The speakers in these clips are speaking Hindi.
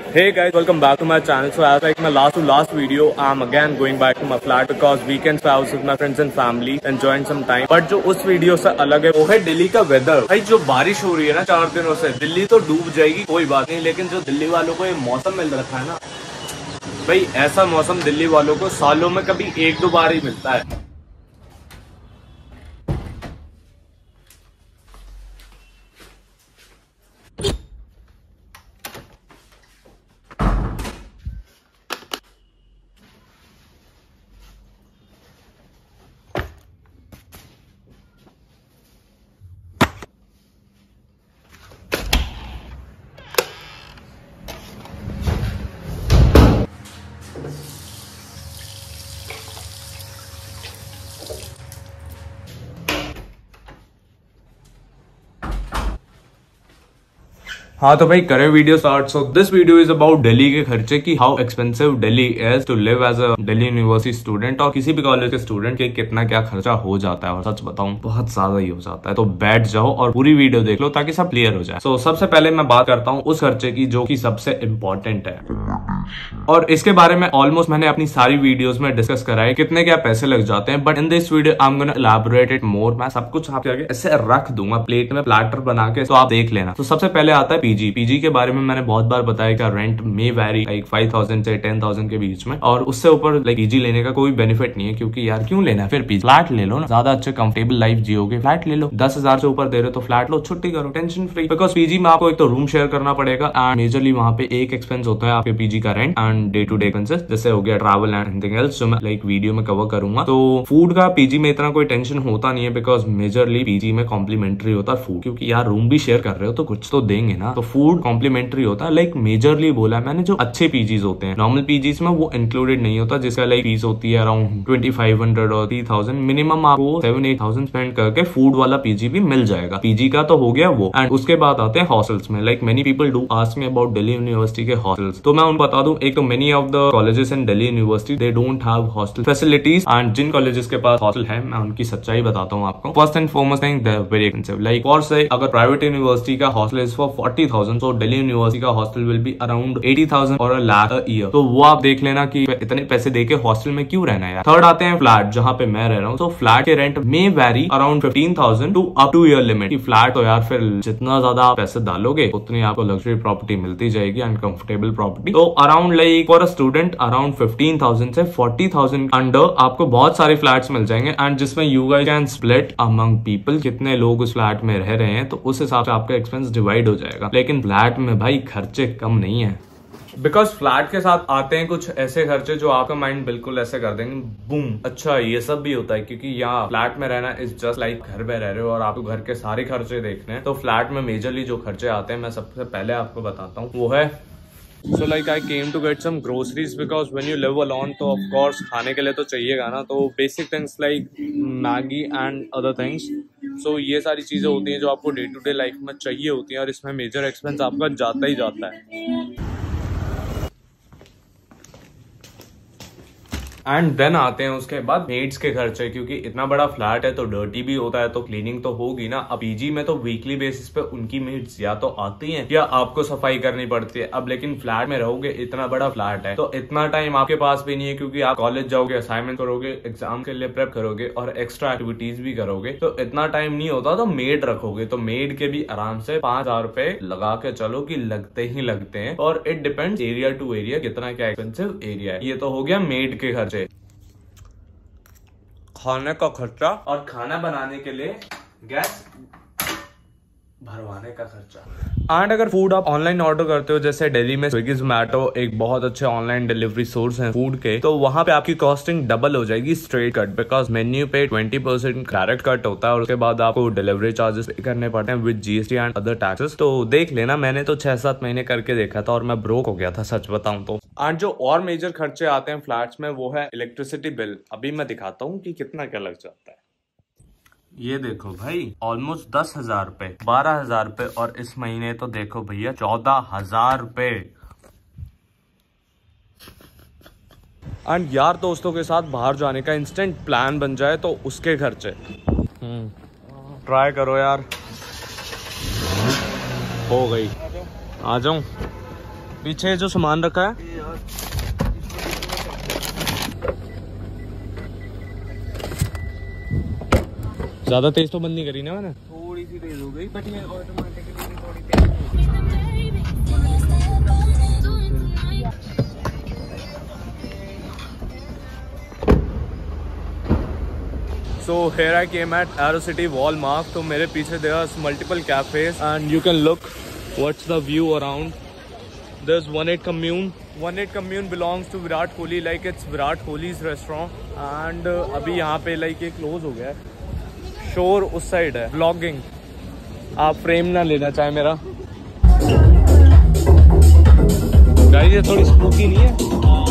Hey guys, welcome back to my channel. So as like my last video, I'm again going back to my flat because weekends I was with my friends and family enjoying some time. But जो उस वीडियो से अलग है वो है दिल्ली का वेदर। भाई जो बारिश हो रही है ना 4 दिनों से, दिल्ली तो डूब जाएगी कोई बात नहीं, लेकिन जो दिल्ली वालों को ये मौसम मिल रखा है ना भाई, ऐसा मौसम दिल्ली वालों को सालों में कभी 1-2 बार ही मिलता है। हाँ तो भाई करे video start. So this video is about Delhi के खर्चे की, how expensive Delhi is to live as a Delhi University student और किसी भी कॉलेज के स्टूडेंट के कितना क्या खर्चा हो जाता है। और सच बताऊं बहुत ज्यादा ही हो जाता है। तो बैठ जाओ और पूरी वीडियो देख लो ताकि सब क्लियर हो जाए। सो सबसे पहले मैं बात करता हूँ उस खर्चे की जो कि सबसे इम्पोर्टेंट है, और इसके बारे में ऑलमोस्ट मैंने अपनी सारी वीडियोस में डिस्कस करा है कितने क्या पैसे लग जाते हैं। But in this video I am gonna elaborate it more. मैं सब कुछ आपके आगे ऐसे रख दूंगा प्लेट में प्लेटर बना के, तो आप देख लेना। तो सबसे पहले आता है पीजी। पीजी के बारे में मैंने बहुत बार बताया कि रेंट मे वैरी लाइक 5,000 से 10,000 के बीच में, और उससे ऊपर लाइक पीजी लेने का कोई बेनिफिट नहीं है, क्योंकि यार क्यों लेना है फिर पीजी। फ्लैट ले लो ना, ज्यादा अच्छे कंफर्टेबल लाइफ जियोगे। फ्लैट ले लो, 10,000 से ऊपर दे रहे तो फ्लैट लो, छुट्टी करो, टेंशन फ्री। बिकॉज पीजी में आपको एक तो रूम शेयर करना पड़ेगा एंड मेजरली वहाँ पे एक एक्सपेंस होता है आपके पीजी का rent and day to day expenses, जैसे हो गया ट्रैवल एंड एनीथिंग एल्स, जो मैं लाइक वीडियो में कवर करूंगा। तो फूड का पीजी में इतना कोई टेंशन होता नहीं है, बिकॉज मेजरली पीजी में कॉम्प्लीमेंट्री होता है फूड, क्योंकि यार रूम भी शेयर कर रहे हो तो कुछ तो देंगे ना, तो फूड कॉम्प्लीमेंट्री होता है। लाइक मेजरली बोला है मैंने, जो अच्छे पीजीज होते हैं। नॉर्मल पीजीज में वो इंक्लूडेड नहीं होता, जिसका लाइक फीस होती है अराउंड 2500 और 3000 मिनिमम। आपको 7-8,000 स्पेंड करके फूड वाला पीजी भी मिल जाएगा। पीजी का तो हो गया वो। एंड उसके बाद आते हैं हॉस्टल्स में। Like many people do ask me about Delhi University के हॉस्टल्स, तो मैं उनको बता दूं, एक तो many of the colleges in Delhi University they don't have hostel facilities, and जिन कॉलेजेस के पास हॉस्टल है मैं उनकी सच्चाई बताता हूँ आपको। First and foremost thing they are very expensive. Like for say अगर प्राइवेट यूनिवर्सिटी का हॉस्टल इज फॉर 40,000, तो दिल्ली यूनिवर्सिटी का हॉस्टल विल बी अराउंड 80,000 और अ लाख अ ईयर। तो वो आप देख लेना कि इतने पैसे देके हॉस्टल में क्यों रहना है यार। थर्ड आते हैं फ्लैट, जहाँ पे मैं रह रहा हूँ। तो फ्लैट के रेंट में vary around 15,000 to up to year limit. Flat तो यार फिर जितना ज्यादा आप पैसे डालोगे उतनी आपको लग्जरी प्रॉपर्टी मिलती जाएगी एंड कंफर्टेबल प्रॉपर्टी। तो around like for a student around 15,000 से 40,000 अंडर आपको बहुत सारे फ्लैट्स मिल जाएंगे, एंड जिसमें you guys can split among people, कितने लोग उस फ्लैट में रह रहे हैं, तो उस हिसाब से आपका एक्सपेंस डिवाइड हो जाएगा। लेकिन फ्लैट में भाई खर्चे कम नहीं है, बिकॉज फ्लैट के साथ आते हैं कुछ ऐसे खर्चे जो आपका माइंड बिल्कुल ऐसे कर देंगे बूम, अच्छा ये सब भी होता है। क्योंकि यहाँ फ्लैट में रहना इज जस्ट लाइक घर में रह रहे हो और आपको घर के सारे खर्चे देखने हैं। तो फ्लैट में मेजरली जो खर्चे आते हैं मैं सबसे पहले आपको बताता हूँ, वो है So like I came to get some groceries because when you live alone तो of course खाने के लिए तो चाहिएगा ना। तो basic things like Maggi and other things, so ये सारी चीजें होती हैं जो आपको डे टू डे लाइफ में चाहिए होती हैं, और इसमें मेजर एक्सपेंस आपका जाता ही जाता है। एंड देन आते हैं उसके बाद मेड्स के खर्चे, क्योंकि इतना बड़ा फ्लैट है तो डर्टी भी होता है, तो क्लीनिंग तो होगी ना। अब पीजी में तो वीकली बेसिस पे उनकी मेड्स या तो आती हैं या आपको सफाई करनी पड़ती है। अब लेकिन फ्लैट में रहोगे, इतना बड़ा फ्लैट है तो इतना टाइम आपके पास भी नहीं है, क्योंकि आप कॉलेज जाओगे, असाइनमेंट करोगे, एग्जाम के लिए प्रेप करोगे और एक्स्ट्रा एक्टिविटीज भी करोगे, तो इतना टाइम नहीं होता। तो मेड रखोगे तो मेड के भी आराम से 5,000 रुपए लगा के चलो कि लगते ही लगते हैं, और it depends area to area कितना क्या एक्सपेंसिव एरिया है। ये तो हो गया मेड के खर्चे। खाने का खर्चा और खाना बनाने के लिए गैस भरवाने का खर्चा। एंड अगर फूड आप ऑनलाइन ऑर्डर करते हो, जैसे दिल्ली में स्विगी जोमैटो एक बहुत अच्छे ऑनलाइन डिलीवरी सोर्स हैं फूड के, तो वहां पे आपकी कॉस्टिंग डबल हो जाएगी स्ट्रेट कट, बिकॉज मेन्यू पे 20% डायरेक्ट कट होता है और उसके बाद आपको डिलीवरी चार्जेस पे करने पड़ते हैं with GST and other taxes. तो देख लेना, मैंने तो 6-7 महीने करके देखा था और मैं ब्रोक हो गया था सच बताऊं तो। एंड जो और मेजर खर्चे आते हैं फ्लैट्स में वो है इलेक्ट्रिसिटी बिल। अभी मैं दिखाता हूँ कि कितना क्या लग जाता है। ये देखो भाई, ऑलमोस्ट 10,000 रुपए, 12,000 रुपए, और इस महीने तो देखो भैया 14,000 रुपए। एंड यार दोस्तों के साथ बाहर जाने का इंस्टेंट प्लान बन जाए तो उसके खर्चे ट्राई करो यार। हो गई, आ जाऊं। पीछे जो सामान रखा है ज्यादा तेज तो बंद नहीं करी ना मैंने, थोड़ी सी तेज हो गई बट ये ऑटोमेटिकली थोड़ी तेज। So here I came at AeroCity Walmart. तो मेरे पीछे there's multiple cafes and you can look what's the view around. There's 18 Commune. 18 Commune belongs to Virat Kohli, like it's Virat Kohli's restaurant. And अभी यहाँ पे like ये close हो गया है. शोर उस साइड है. Vlogging. आप फ्रेम ना लेना चाहे मेरा. गाइस ये थोड़ी स्पूकी नहीं है?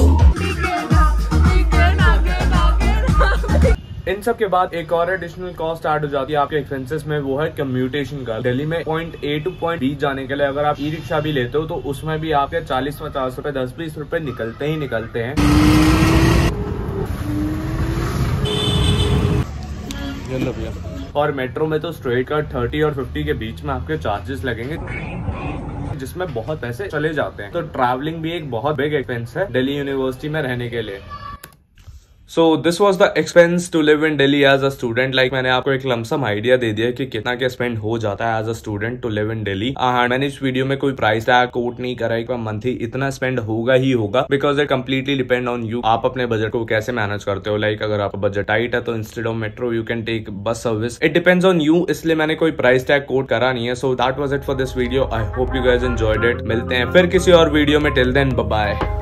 इन सब के बाद एक और एडिशनल कॉस्ट ऐड हो जाती है आपके एक्सपेंसेस में, वो है कम्यूटेशन का। दिल्ली में point A to point B जाने के लिए अगर आप ई रिक्शा भी लेते हो तो उसमें भी आपके 40-50 रुपए 10-20 रुपए निकलते ही निकलते हैं। और मेट्रो में तो स्ट्रेट का 30 और 50 के बीच में आपके चार्जेस लगेंगे, जिसमें बहुत पैसे चले जाते हैं। तो ट्रैवलिंग भी एक बहुत बिग एक्सपेंस है दिल्ली यूनिवर्सिटी में रहने के लिए। So this was the expense to live in Delhi as a student. Like मैंने आपको एक लमसम आइडिया दे दिया कि कितना क्या स्पेंड हो जाता है as a student to live in Delhi। मैंने इस वीडियो में कोई प्राइस टैग कोट नहीं करा है मंथली इतना स्पेंड होगा ही होगा, because it completely depend on you. आप अपने बजट को कैसे मैनेज करते हो। लाइक अगर आपका बजट टाइट है तो instead of metro you can take bus service. It depends on you, इसलिए मैंने कोई प्राइस टैग कोट करा नहीं है। So that was it for this video. I hope you guys enjoyed it. मिलते हैं फिर किसी और वीडियो में। Till then bye bye.